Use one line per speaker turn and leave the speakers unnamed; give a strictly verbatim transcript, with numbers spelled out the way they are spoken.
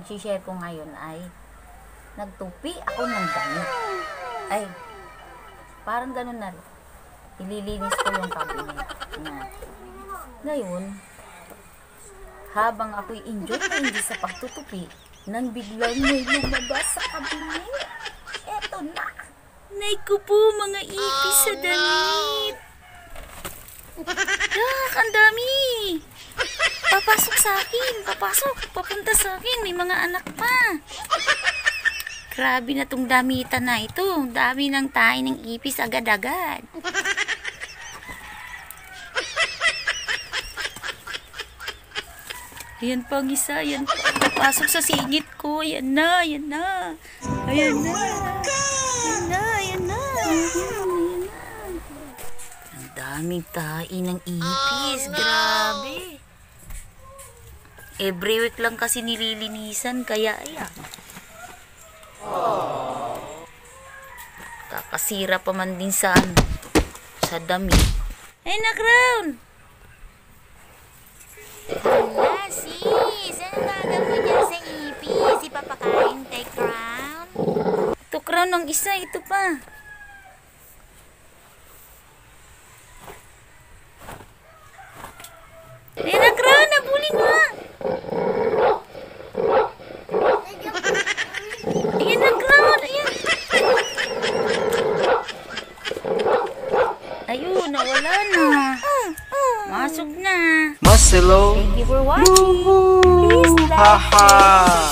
i-share ko ngayon ay nagtupi ako ng damit. Ay, parang ganun na rin. Ililinis ko yung cabinet. Na. Ngayon, habang ako'y enjoy na enjoy sa pagtutupi, nang biglang may lumabas sa cabinet. Eto na. Naku po, mga ipis sa damit. Yak, ang dami. Papasok sa akin. Papasok. Papunta sa akin. May mga anak pa. Grabe na tong damitan na ito. Dami ng tayo ng ipis agad-agad. Ayan pa ang isa. Ayan pa. Papasok sa singit ko. Ayan na. Ayan na. Ayan na. Ayan na. Ayan na. Ayan na. Ang daming tayo ng ipis. Grabe. Every week lang kasi nililinisan. Kaya ayan. Kakasira pa man din sa ano, sa damit. Ay na, Crown!
Hala, sis! Ano gagawin mo dyan sa ipis? Ipapakain kay Crown?
Ito, Crown, ang isa. Ito pa. Ay na, Crown! Nabulin mo! Ayan na, Crown! Ayan! Ayun, nawala na. Masok na.
Maselo.
Thank you for watching. Please like,
Haha.